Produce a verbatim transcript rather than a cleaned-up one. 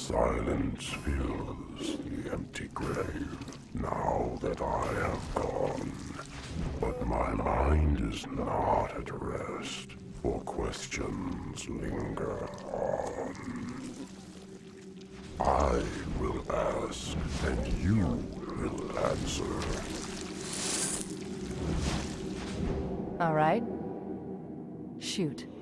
Silence fills the empty grave now that I have gone. But my mind is not at rest, for questions linger on. I will ask, and you will answer. All right. Shoot.